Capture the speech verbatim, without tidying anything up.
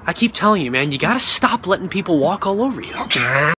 I keep telling you, man, you gotta stop letting people walk all over you. Okay.